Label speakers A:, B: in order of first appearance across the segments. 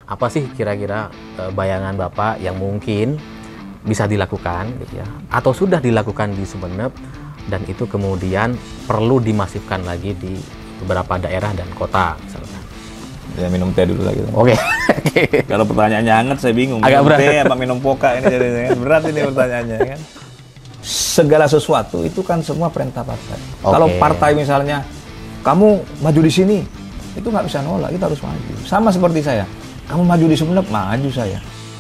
A: apa sih kira-kira bayangan Bapak yang mungkin bisa dilakukan gitu ya, atau sudah dilakukan di Sumeneb dan itu kemudian perlu dimasifkan lagi di beberapa daerah dan kota misalnya.
B: Ya minum teh dulu lagi.
A: Oke.
B: Kalau pertanyaannya hangat saya bingung.
A: Agak
B: minum
A: berat.
B: teh apa minum poka ini jadinya kan? Berat ini pertanyaannya kan. Segala sesuatu itu kan semua perintah partai. Kalau partai misalnya kamu maju di sini, itu nggak bisa nolak, kita harus maju. Sama seperti saya. Kamu maju di Sumeneb, maju saya.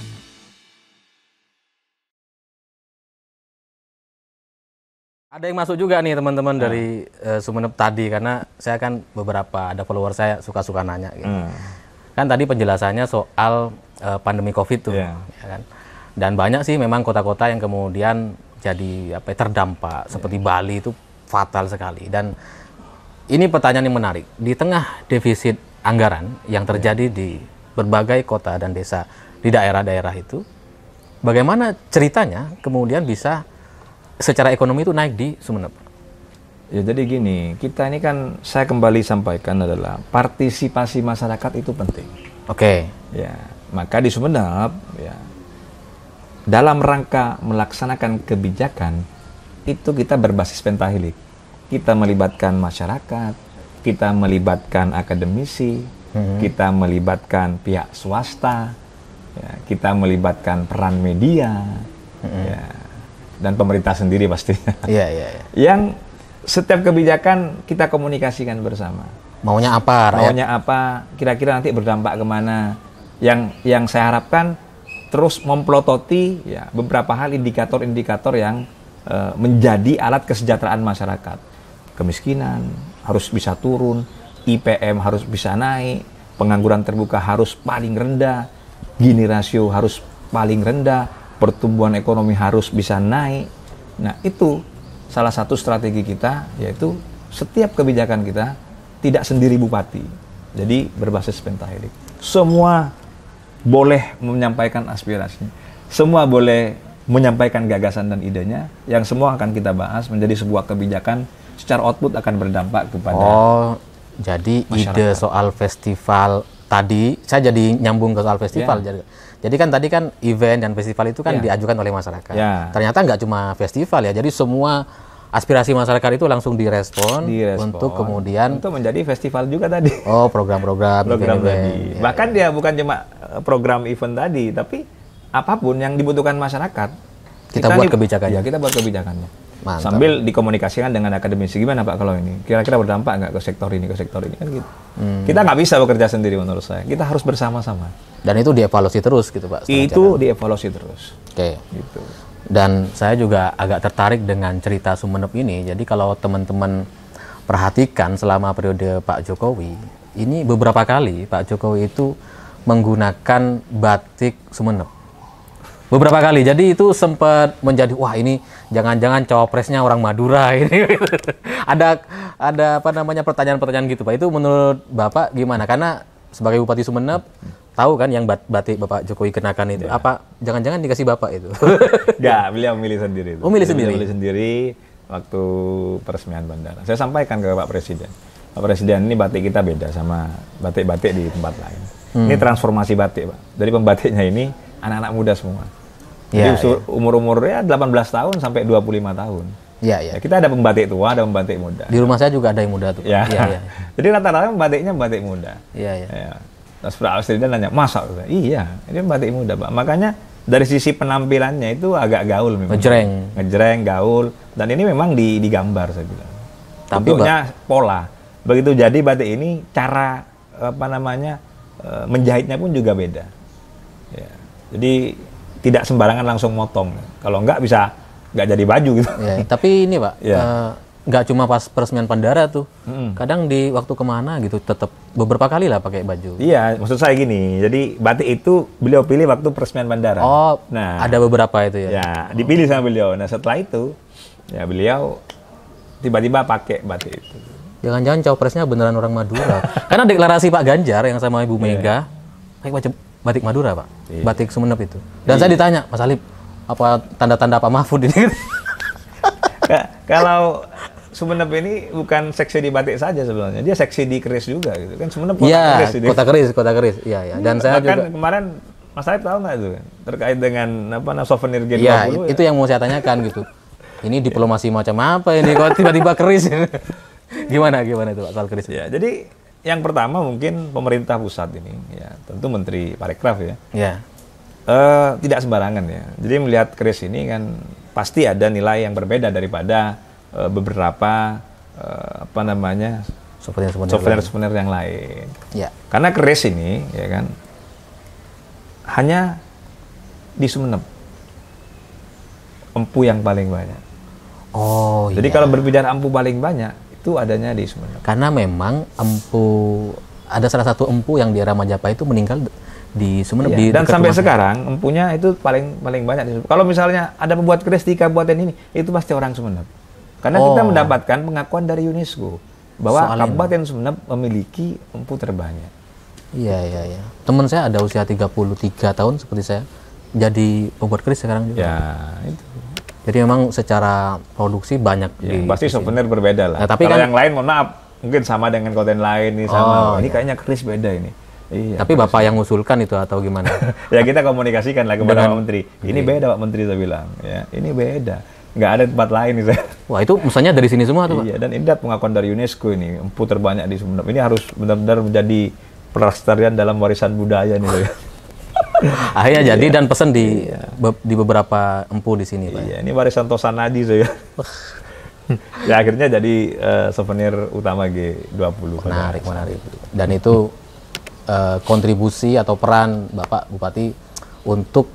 A: Ada yang masuk juga nih teman-teman dari Sumeneb tadi, karena saya kan beberapa ada follower saya suka-suka nanya gitu. Kan tadi penjelasannya soal pandemi COVID tuh, ya kan. Dan banyak sih memang kota-kota yang kemudian jadi terdampak seperti Bali itu fatal sekali. Dan ini pertanyaan yang menarik. Di tengah defisit anggaran yang terjadi di berbagai kota dan desa di daerah-daerah itu, bagaimana ceritanya kemudian bisa secara ekonomi itu naik di Sumeneb?
B: Ya jadi gini, kita ini kan saya kembali sampaikan adalah partisipasi masyarakat itu penting.
A: Oke.
B: Ya, maka di Sumeneb ya dalam rangka melaksanakan kebijakan itu kita berbasis pentahelik. Kita melibatkan masyarakat, kita melibatkan akademisi, kita melibatkan pihak swasta, ya, kita melibatkan peran media, ya, dan pemerintah sendiri pastinya. Yang setiap kebijakan kita komunikasikan bersama.
A: Maunya apa, rakyat?
B: Maunya apa, kira-kira nanti berdampak kemana. Yang saya harapkan terus memplototi ya, beberapa hal indikator-indikator yang menjadi alat kesejahteraan masyarakat. Kemiskinan harus bisa turun, IPM harus bisa naik, pengangguran terbuka harus paling rendah, Gini rasio harus paling rendah, pertumbuhan ekonomi harus bisa naik. Nah, itu salah satu strategi kita, yaitu setiap kebijakan kita tidak sendiri bupati. Jadi berbasis pentahelik. Semua boleh menyampaikan aspirasinya. Semua boleh menyampaikan gagasan dan idenya, yang semua akan kita bahas menjadi sebuah kebijakan, secara output akan berdampak kepada
A: jadi
B: masyarakat.
A: Ide soal festival tadi, saya jadi nyambung ke soal festival. Jadi kan tadi kan event dan festival itu kan diajukan oleh masyarakat. Ternyata nggak cuma festival ya, jadi semua aspirasi masyarakat itu langsung direspon untuk kemudian
B: untuk menjadi festival juga tadi.
A: Oh, program-program
B: tadi. Bahkan dia bukan cuma program event tadi, tapi apapun yang dibutuhkan masyarakat,
A: kita buat kebijakannya.
B: Ya, kita buat kebijakannya.
A: Mantap.
B: Sambil dikomunikasikan dengan akademisi, gimana Pak kalau ini? Kira-kira berdampak nggak ke sektor ini kan gitu. Kita nggak bisa bekerja sendiri menurut saya. Kita harus bersama-sama.
A: Dan itu dievaluasi terus gitu Pak?
B: Itu dievaluasi terus.
A: Oke.
B: Gitu.
A: Dan saya juga agak tertarik dengan cerita Sumeneb ini. Jadi kalau teman-teman perhatikan selama periode Pak Jokowi, ini beberapa kali Pak Jokowi itu menggunakan batik Sumeneb. Beberapa kali. Jadi itu sempat menjadi, wah ini jangan-jangan cawapresnya orang Madura ini. ada pertanyaan-pertanyaan gitu Pak. Itu menurut Bapak gimana? Karena sebagai Bupati Sumeneb, tahu kan yang batik Bapak Jokowi kenakan itu. Apa jangan-jangan dikasih Bapak itu?
B: Enggak, beliau milih sendiri.
A: Oh, milih sendiri?
B: Milih sendiri waktu peresmian bandara. Saya sampaikan ke Pak Presiden. Pak Presiden, ini batik kita beda sama batik-batik di tempat lain. Ini transformasi batik, Pak. Dari pembatiknya ini anak-anak muda semua. Jadi umur-umur 18 tahun sampai 25 tahun. Ya, kita ada pembatik tua, ada pembatik muda.
A: Di rumah saya juga ada yang muda tuh.
B: Jadi rata-rata pembatiknya batik muda. Terus Pak Presiden nanya, masa? Iya, ini batik muda, Pak. Makanya dari sisi penampilannya itu agak gaul memang. Ngejreng, gaul. Dan ini memang digambar, saya bilang. Bentuknya pola. Begitu jadi batik ini, cara menjahitnya pun juga beda. Ya. Jadi tidak sembarangan langsung motong. Kalau enggak bisa nggak jadi baju gitu.
A: Tapi ini Pak, nggak cuma pas peresmian bandara tuh. Kadang di waktu kemana gitu tetap beberapa kali lah pakai baju.
B: Iya, maksud saya gini. Jadi batik itu beliau pilih waktu peresmian bandara.
A: Oh, nah, ada beberapa itu ya.
B: Ya, dipilih sama beliau. Nah, setelah itu ya beliau tiba-tiba pakai batik itu.
A: Jangan-jangan cawapresnya beneran orang Madura. Karena deklarasi Pak Ganjar yang sama Ibu Mega, pakai batik Madura, Pak. Batik Sumeneb itu. Dan saya ditanya, Mas Alip, apa tanda-tanda Pak Mahfud ini?
B: Kalau Sumeneb ini bukan seksi di batik saja sebenarnya, dia seksi di keris juga gitu kan. Sumeneb
A: Iya,
B: keris ini.
A: kota keris. Iya, ya. Dan saya
B: Bahkan
A: juga
B: kemarin Mas Arif tahu nggak itu terkait dengan souvenir G20?
A: iya, itu yang mau saya tanyakan gitu. Ini diplomasi macam apa ini kok tiba-tiba keris? Gimana itu Pak soal keris?
B: Ya, jadi yang pertama mungkin pemerintah pusat ini, ya tentu Menteri Parekraf ya.
A: Iya.
B: Tidak sembarangan ya. Jadi melihat keris ini kan pasti ada nilai yang berbeda daripada beberapa souvenir yang lain.
A: Ya.
B: Karena keris ini ya kan hanya di Sumeneb empu yang paling banyak.
A: Oh,
B: jadi
A: iya.
B: kalau berbicara empu paling banyak itu adanya di Sumeneb.
A: Karena memang ada salah satu empu yang di era Majapahit itu meninggal di Sumeneb.
B: Iya, dan sampai sekarang empunya itu paling banyak di Sumeneb. Kalau misalnya ada pembuat keris di kabupaten ini, itu pasti orang Sumeneb. Karena kita mendapatkan pengakuan dari UNESCO bahwa Kabupaten Sumeneb memiliki empu terbanyak.
A: Iya. Teman saya ada usia 33 tahun seperti saya, jadi pembuat keris sekarang juga.
B: Ya, itu.
A: Jadi memang secara produksi banyak
B: pasti souvenir berbeda lah.
A: Nah, tapi
B: kalau
A: kan
B: yang lain mohon maaf, mungkin sama dengan konten lain ini sama. Ini kayaknya keris beda ini. Iya,
A: tapi Bapak yang ngusulkan itu atau gimana?
B: Ya kita komunikasikan lah kepada Pak Menteri. Ini beda Pak Menteri, saya bilang. Ya, ini beda. Nggak ada tempat lain nih saya.
A: Wah, itu misalnya dari sini semua tuh Pak?
B: Iya, dan ini pengakuan dari UNESCO ini. Empu terbanyak di Sumeneb. Ini harus benar-benar menjadi pelestarian dalam warisan budaya nih saya.
A: Akhirnya jadi dan pesen di beberapa empu di sini Pak.
B: Iya, ini warisan Tosanadi saya. Ya akhirnya jadi souvenir utama G20.
A: Menarik. Dan itu kontribusi atau peran Bapak Bupati untuk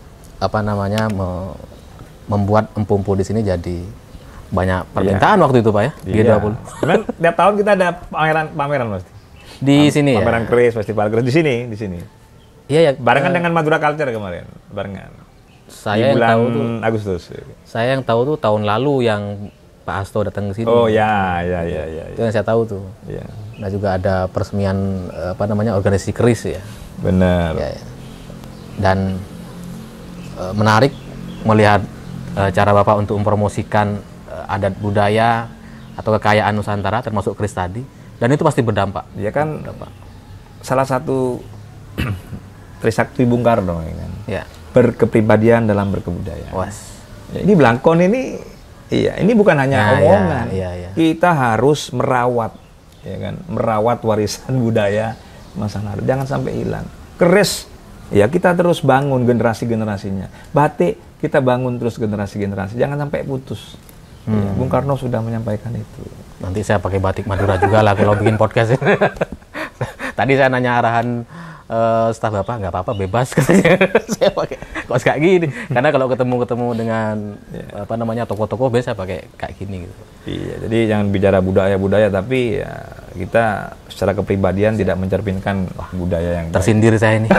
A: membuat empu-empu di sini jadi banyak permintaan waktu itu Pak ya, G20.
B: Cuman tiap tahun kita ada pameran pasti.
A: Di sini ya.
B: Pameran keris, festival keris di sini.
A: Iya ya.
B: Barengan dengan Madura Culture kemarin, barengan.
A: Saya
B: di bulan
A: yang tahu tuh
B: Agustus.
A: Saya yang tahu tuh tahun lalu yang Pak Hasto datang ke sini.
B: Oh ya.
A: Itu yang saya tahu tuh.
B: Iya.
A: Nah juga ada peresmian organisasi keris ya.
B: Benar.
A: Ya. Dan menarik melihat cara Bapak untuk mempromosikan adat budaya atau kekayaan Nusantara termasuk keris tadi, dan itu pasti berdampak.
B: Dia kan salah satu Trisakti Bung Karno ya kan.
A: Ya.
B: Berkepribadian dalam berkebudayaan.
A: Was.
B: Ya, ini Blangkon ini ini bukan hanya omongan.
A: Ya.
B: Kita harus merawat ya kan, merawat warisan budaya masa lalu. Jangan sampai hilang. Keris ya kita terus bangun generasi-generasinya. Batik kita bangun terus generasi-generasi. Jangan sampai putus. Ya, Bung Karno sudah menyampaikan itu.
A: Nanti saya pakai batik Madura juga lah kalau bikin podcast. Tadi saya nanya arahan staf Bapak, nggak apa-apa, bebas katanya. Saya pakai kos kayak gini. Karena kalau ketemu dengan tokoh-tokoh biasa pakai kayak gini gitu.
B: Iya, jadi jangan bicara budaya tapi ya kita secara kepribadian tidak mencerminkan budaya yang
A: tersindir baik. Saya ini.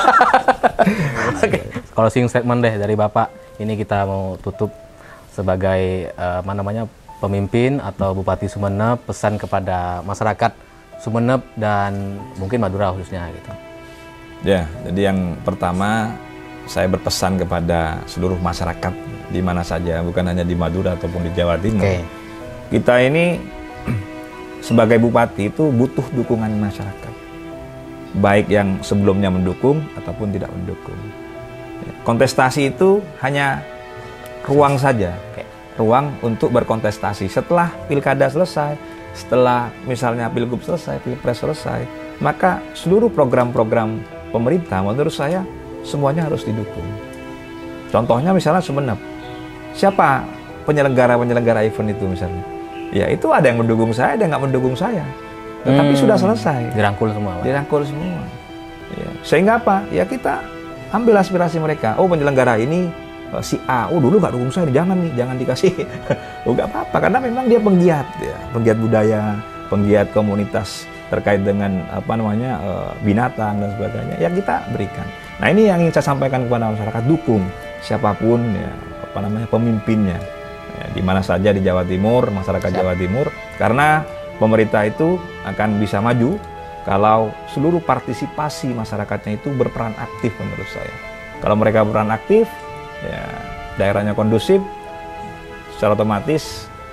A: Oke. Closing statement deh dari Bapak. Ini kita mau tutup sebagai pemimpin atau Bupati Sumeneb, pesan kepada masyarakat Sumeneb dan mungkin Madura khususnya gitu.
B: Ya, jadi yang pertama saya berpesan kepada seluruh masyarakat di mana saja, bukan hanya di Madura ataupun di Jawa Timur.
A: Okay.
B: Kita ini sebagai bupati itu butuh dukungan masyarakat, baik yang sebelumnya mendukung ataupun tidak mendukung. Kontestasi itu hanya ruang saja, ruang untuk berkontestasi. Setelah pilkada selesai, setelah misalnya pilgub selesai, pilpres selesai, maka seluruh program-program pemerintah menurut saya semuanya harus didukung. Contohnya misalnya Sumeneb, siapa penyelenggara event itu misalnya? Ya itu ada yang mendukung saya, ada yang nggak mendukung saya. Tetapi sudah selesai.
A: Dirangkul semua. Pak.
B: Dirangkul semua. Ya. Sehingga apa? Ya kita ambil aspirasi mereka. Oh penyelenggara ini si A, dulu nggak dukung saya, jangan dikasih. Nggak apa-apa, karena memang dia penggiat, penggiat budaya, penggiat komunitas terkait dengan binatang dan sebagainya. Ya kita berikan. Nah ini yang ingin saya sampaikan kepada masyarakat, dukung siapapun pemimpinnya. Ya, di mana saja di Jawa Timur, masyarakat Jawa Timur, karena pemerintah itu akan bisa maju kalau seluruh partisipasi masyarakatnya itu berperan aktif menurut saya. Kalau mereka berperan aktif, ya daerahnya kondusif, secara otomatis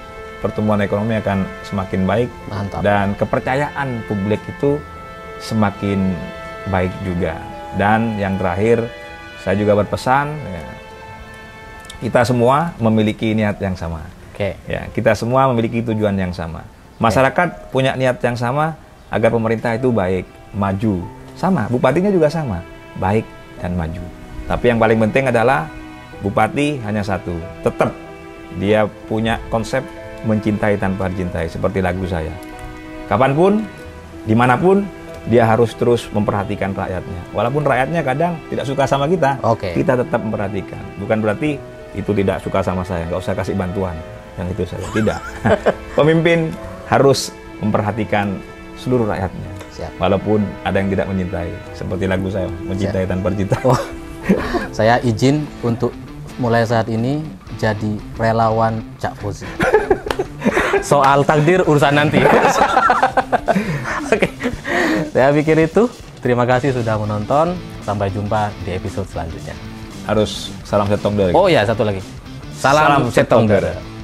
B: pertumbuhan ekonomi akan semakin baik.
A: Mantap.
B: Dan kepercayaan publik itu semakin baik juga. Dan yang terakhir, saya juga berpesan, ya, kita semua memiliki niat yang sama.
A: Oke.
B: Ya, kita semua memiliki tujuan yang sama. Masyarakat punya niat yang sama agar pemerintah itu baik, maju. Sama, bupatinya juga sama, baik dan maju. Tapi yang paling penting adalah bupati hanya satu, tetap dia punya konsep mencintai tanpa dicintai, seperti lagu saya. Kapanpun, dimanapun, dia harus terus memperhatikan rakyatnya. Walaupun rakyatnya kadang tidak suka sama kita, kita tetap memperhatikan. Bukan berarti itu tidak suka sama saya, nggak usah kasih bantuan. Yang itu saya tidak. Pemimpin harus memperhatikan seluruh rakyatnya.
A: Siap.
B: Walaupun ada yang tidak mencintai, seperti lagu saya, mencintai tanpa dicintai.
A: Oh, saya izin untuk mulai saat ini jadi relawan Cak Fauzi. Soal takdir urusan nanti. Oke, saya pikir itu. Terima kasih sudah menonton. Sampai jumpa di episode selanjutnya.
B: Harus salam setong dari.
A: Oh ya, satu lagi. Salam setong dari.